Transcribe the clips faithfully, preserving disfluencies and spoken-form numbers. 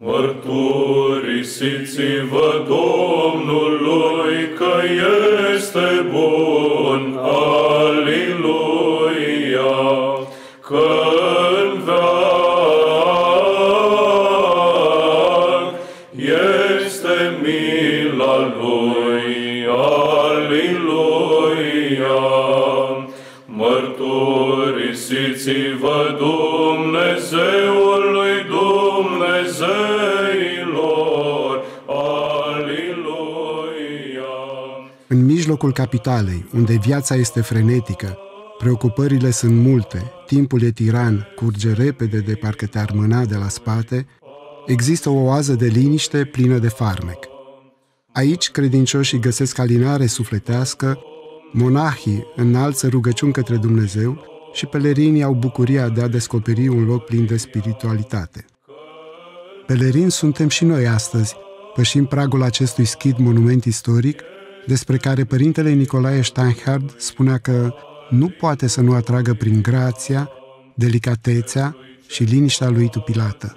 Mărturisiți-vă Domnului că este bun, Aliluia, că în veac este mila Lui, Aliluia. Mărturisiți-vă Dumnezeului Dumnezeilor, Aliluia. În mijlocul capitalei, unde viața este frenetică, preocupările sunt multe, timpul e tiran, curge repede de parcă te-ar mâna de la spate, există o oază de liniște plină de farmec. Aici credincioșii găsesc alinare sufletească, monahii înalță rugăciuni către Dumnezeu și pelerinii au bucuria de a descoperi un loc plin de spiritualitate. Pelerini suntem și noi astăzi, pășim pragul acestui schid monument istoric, despre care părintele Nicolae Steinhard spunea că nu poate să nu atragă prin grația, delicatețea și liniștea lui tupilată.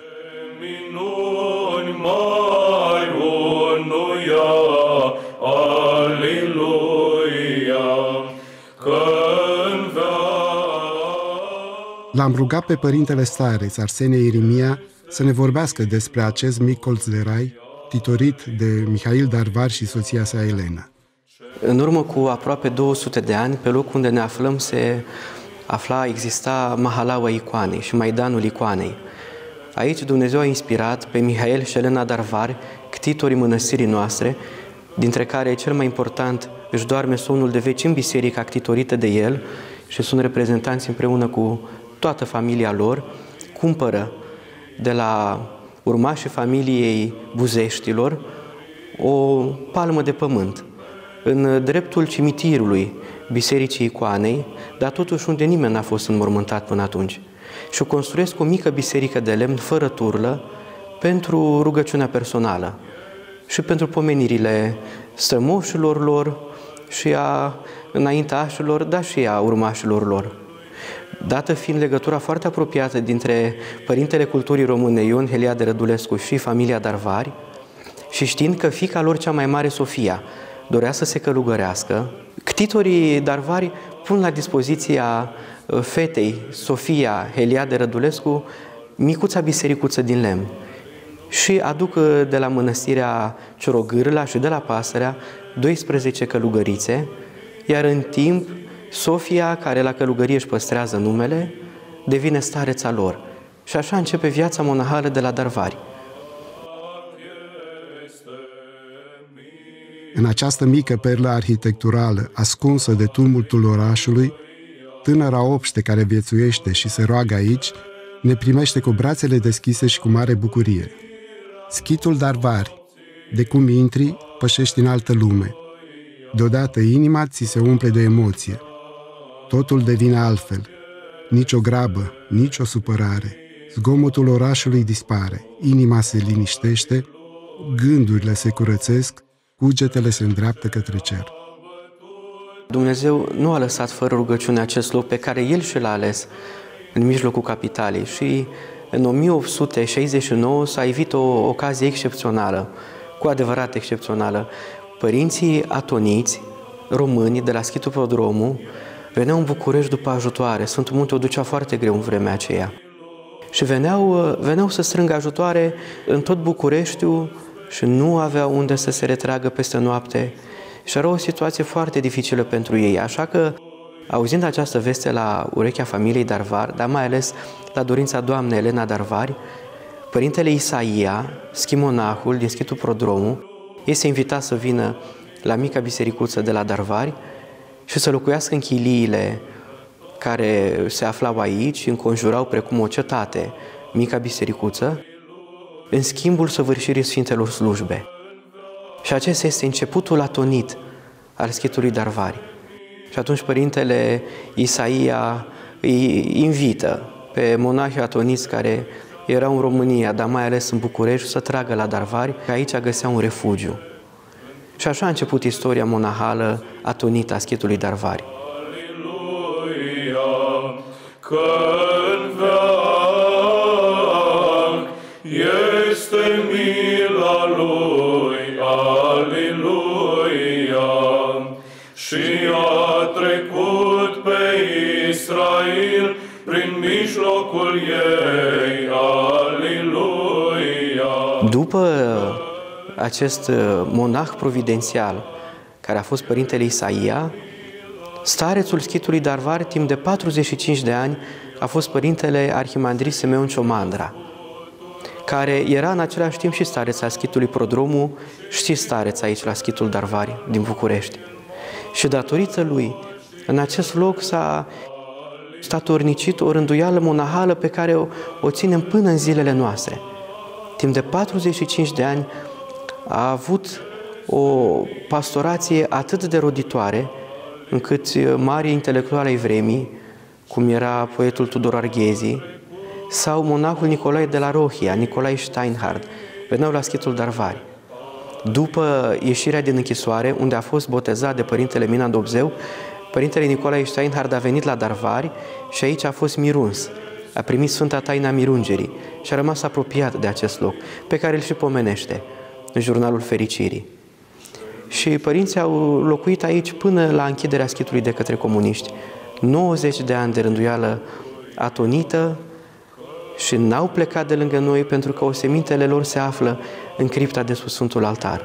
L-am rugat pe părintele stareț, Arsenie Irimia, să ne vorbească despre acest mic colț de rai, titorit de Mihail Darvar și soția sa Elena. În urmă cu aproape două sute de ani, pe locul unde ne aflăm se afla, exista Mahalaua Icoanei și Maidanul Icoanei. Aici Dumnezeu a inspirat pe Mihail și Elena Darvar, ctitorii mănăstirii noastre, dintre care cel mai important își doarme somnul de veci în biserica ctitorită de el și sunt reprezentanți împreună cu toată familia lor, cumpără de la urmașii familiei Buzeștilor o palmă de pământ în dreptul cimitirului Bisericii Icoanei, dar totuși unde nimeni n-a fost înmormântat până atunci. Și o construiesc o mică biserică de lemn fără turlă pentru rugăciunea personală și pentru pomenirile strămoșilor lor și a înaintașilor, dar și a urmașilor lor. Dată fiind legătura foarte apropiată dintre Părintele Culturii Române Ion Heliade Rădulescu și familia Darvari și știind că fiica lor cea mai mare, Sofia, dorea să se călugărească, ctitorii Darvari pun la dispoziția fetei Sofia Heliade Rădulescu micuța bisericuță din lemn și aduc de la mănăstirea Ciorogârla și de la Pasărea doisprezece călugărițe, iar în timp Sofia, care la călugărie își păstrează numele, devine stareța lor. Și așa începe viața monahală de la Darvari. În această mică perlă arhitecturală, ascunsă de tumultul orașului, tânăra obște care viețuiește și se roagă aici, ne primește cu brațele deschise și cu mare bucurie. Schitul Darvari, de cum intri, pășești în altă lume. Deodată inima ți se umple de emoție. Totul devine altfel. Nici o grabă, nici o supărare. Zgomotul orașului dispare, inima se liniștește, gândurile se curățesc, cugetele se îndreaptă către cer. Dumnezeu nu a lăsat fără rugăciune acest loc pe care El și l-a ales în mijlocul capitalei și în o mie opt sute șaizeci și nouă s-a evit o ocazie excepțională, cu adevărat excepțională. Părinții atoniți, români, de la Schitul Prodromu, veneau în București după ajutoare. Sfântul Munte o ducea foarte greu în vremea aceea. Și veneau, veneau să strângă ajutoare în tot Bucureștiul și nu aveau unde să se retragă peste noapte. Și era o situație foarte dificilă pentru ei. Așa că, auzind această veste la urechea familiei Darvar, dar mai ales la dorința doamnei Elena Darvari, părintele Isaia, schimonahul din Schitul Prodromu, este invitat să vină la mica bisericuță de la Darvari și să locuiască în chiliile care se aflau aici, înconjurau precum o cetate mica bisericuță, în schimbul săvârșirii Sfintelor slujbe. Și acesta este începutul atonit al Schitului Darvari. Și atunci părintele Isaia îi invită pe monahii atoniți care erau în România, dar mai ales în București, să tragă la Darvari, că aici găseau un refugiu. Și așa a început istoria monahală atonită a Schitului Darvari. Aleluia, că în veac este mila lui, aleluia, și a trecut pe Israel prin mijlocul ei, aleluia. După acest monah providențial, care a fost părintele Isaia, starețul schitului Darvar, timp de patruzeci și cinci de ani, a fost părintele Arhimandrit Simeon Ciomandra, care era în același timp și stareț al schitului Prodromu, și stareț aici la schitul Darvari din București. Și datorită lui, în acest loc s-a statornicit o rânduială monahală pe care o, o ținem până în zilele noastre. Timp de patruzeci și cinci de ani a avut o pastorație atât de roditoare, încât mari intelectuali ai vremii, cum era poetul Tudor Arghezi, sau monahul Nicolae de la Rohia, Nicolae Steinhard, veneau la schitul Darvari. După ieșirea din închisoare, unde a fost botezat de părintele Mina Dobzeu, părintele Nicolae Steinhard a venit la Darvari și aici a fost miruns. A primit Sfânta Taina Mirungerii și a rămas apropiat de acest loc, pe care îl și pomenește în Jurnalul Fericirii. Și părinții au locuit aici până la închiderea schitului de către comuniști. nouăzeci de ani de rânduială atonită și n-au plecat de lângă noi, pentru că osemintele lor se află în cripta de sub Sfântul Altar.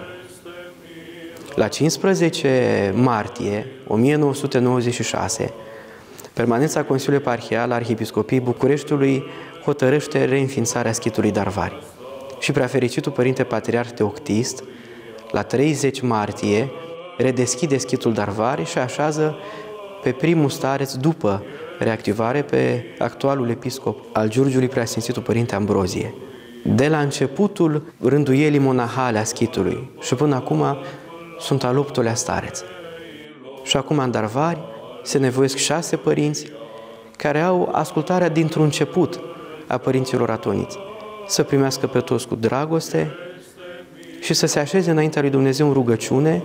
La cincisprezece martie o mie nouă sute nouăzeci și șase, Permanența Consiliului Eparhial a Arhiepiscopiei Bucureștiului hotărăște reînființarea schitului Darvari. Și preafericitul Părinte Patriarh Teoctist, la treizeci martie, redeschide schitul Darvari și așează pe primul stareț, după reactivare, pe actualul episcop al Giurgiului, Preasfințitul Părinte Ambrozie. De la începutul rânduielii monahale a schitului și până acum sunt al optulea stareț. Și acum în Darvari se nevoiesc șase părinți care au ascultarea dintr-un început a părinților atoniți, să primească pe toți cu dragoste și să se așeze înaintea lui Dumnezeu în rugăciune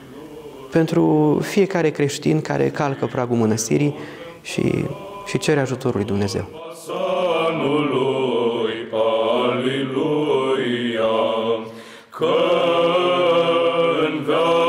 pentru fiecare creștin care calcă pragul mănăstirii și, și cere ajutorul lui Dumnezeu. Sanului, aleluia, că în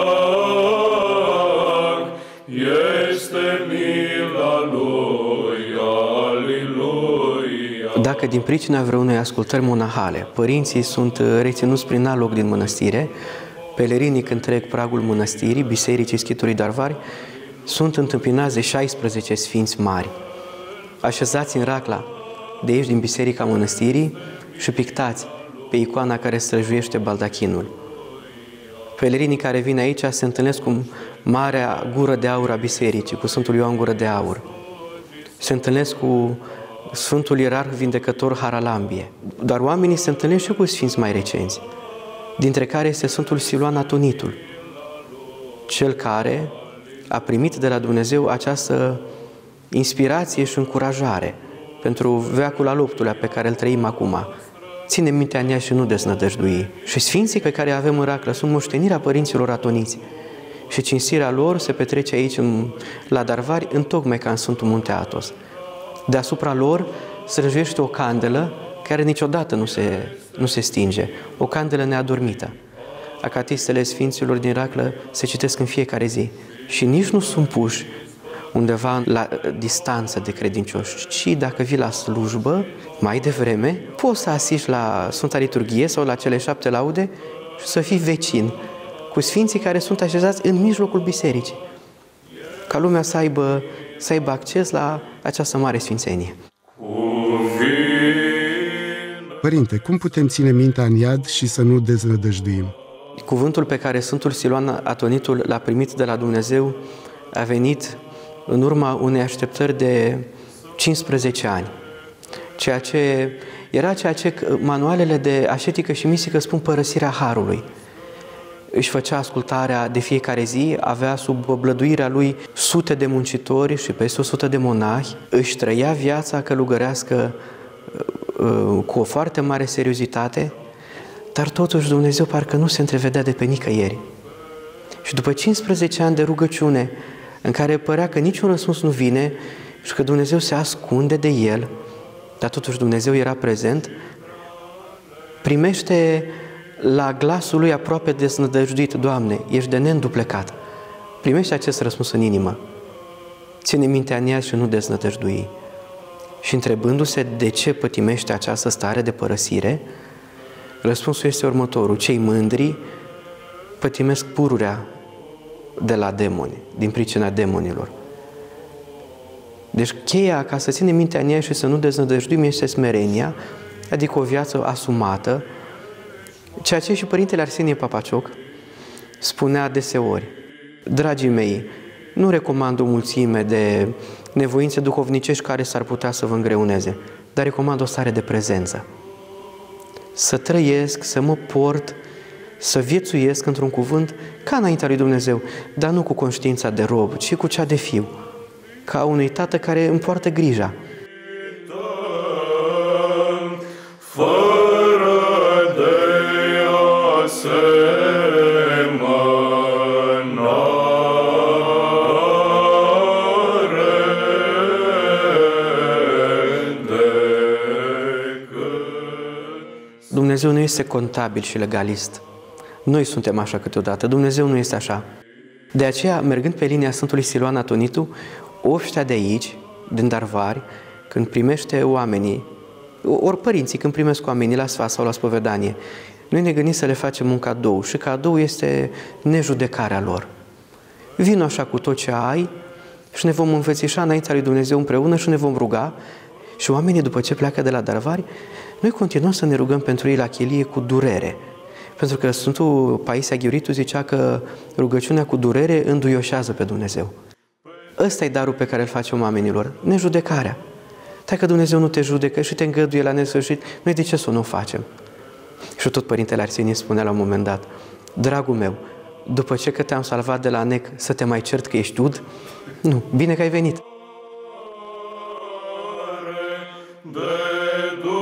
veac este mila lui, aleluia. Dacă din pricina vreunei ascultări monahale părinții sunt reținuți prin alt loc din mănăstire, pelerinii când trec pragul mănăstirii, Bisericii Schitului Darvari, sunt întâmpinați de șaisprezece sfinți mari, așezați în racla de aici din Biserica Mănăstirii și pictați pe icoana care străjuiește baldachinul. Pelerinii care vin aici se întâlnesc cu Marea Gură de Aur a Bisericii, cu Sfântul Ioan Gură de Aur. Se întâlnesc cu Sfântul Ierarh Vindecător Haralambie. Dar oamenii se întâlnesc și cu sfinți mai recenți, dintre care este Sfântul Siluan Atonitul, cel care a primit de la Dumnezeu această inspirație și încurajare pentru veacul al optulea pe care îl trăim acum. Ține mintea în ea și nu deznădăjdui. Și sfinții pe care avem în raclă sunt moștenirea părinților atoniți. Și cinstirea lor se petrece aici, în, la Darvari, întocmai ca în Sfântul Munte Athos. Deasupra lor străjuiește o candelă care niciodată nu se, nu se stinge, o candelă neadormită. Acatistele sfinților din raclă se citesc în fiecare zi și nici nu sunt puși undeva la distanță de credincioși, ci dacă vii la slujbă, mai devreme, poți să asiști la Sfânta Liturghie sau la cele șapte laude și să fii vecin cu sfinții care sunt așezați în mijlocul bisericii, ca lumea să aibă, să aibă acces la această mare sfințenie. Părinte, cum putem ține mintea în iad și să nu deznădăjduim? Cuvântul pe care Sfântul Siluan Atonitul l-a primit de la Dumnezeu a venit în urma unei așteptări de cincisprezece ani. Ceea ce era ceea ce manualele de ascetică și mistică spun părăsirea harului. Își făcea ascultarea de fiecare zi, avea sub oblăduirea lui sute de muncitori și peste o sută de monahi, își trăia viața călugărească cu o foarte mare seriozitate, dar totuși Dumnezeu parcă nu se întrevedea de pe nicăieri. Și după cincisprezece ani de rugăciune, în care părea că niciun răspuns nu vine și că Dumnezeu se ascunde de el, dar totuși Dumnezeu era prezent, primește la glasul lui aproape deznădăjduit: Doamne, ești de neînduplecat. Primește acest răspuns în inimă. Ține mintea în ea și nu deznădăjdui. Și întrebându-se de ce pătimește această stare de părăsire, răspunsul este următorul: cei mândri pătimesc pururea de la demoni, din pricina demonilor. Deci cheia ca să ținem mintea în ea și să nu deznădăjduim este smerenia, adică o viață asumată, ceea ce și Părintele Arsenie Papacioc spunea deseori: dragii mei, nu recomand o mulțime de nevoințe duhovnicești care s-ar putea să vă îngreuneze, dar recomand o stare de prezență. Să trăiesc, să mă port, să viețuiesc, într-un cuvânt, ca înaintea lui Dumnezeu, dar nu cu conștiința de rob, ci cu cea de fiu, ca unui tată care îmi poartă grija. Fără de Dumnezeu nu este contabil și legalist. Noi suntem așa câteodată, Dumnezeu nu este așa. De aceea, mergând pe linia Sfântului Siluan Atonitu, oștea de aici, din Darvari, când primește oamenii, ori părinții când primesc oamenii la sfat sau la spovedanie, noi ne gândim să le facem un cadou și cadou este nejudecarea lor. Vino așa cu tot ce ai și ne vom învățișa înaintea lui Dumnezeu împreună și ne vom ruga și oamenii după ce pleacă de la Darvari, noi continuăm să ne rugăm pentru ei la chilie cu durere. Pentru că Sfântul Paisie Aghioritu zicea că rugăciunea cu durere înduioșează pe Dumnezeu. Ăsta e darul pe care îl facem oamenilor, nejudecarea. Dacă Dumnezeu nu te judecă și te îngăduie la nesfârșit, noi de ce să nu o facem? Și tot Părintele Arsenie spunea la un moment dat: dragul meu, după ce că te-am salvat de la nec, să te mai cert că ești ud? Nu, bine că ai venit! De